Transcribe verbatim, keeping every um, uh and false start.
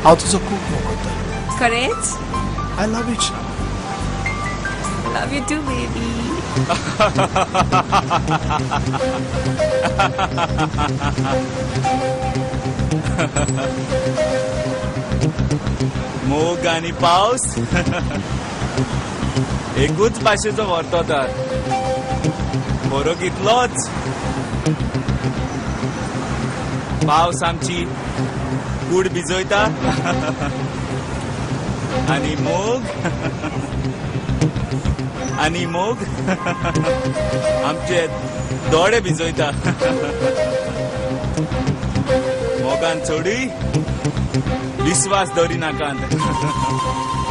हांव तुजो खूब मोग करता. खरेंच? I love you Isha. Love you too baby. मोग आणि पावस एकूच भाशेचो व्हरतो तर फरक इतलोच. पावस आमची कूड भिजयता आणि मोग आणि मोग आमचे दोडे भिजयता. मोगान चोडी विश्वास दवरी नाकांत.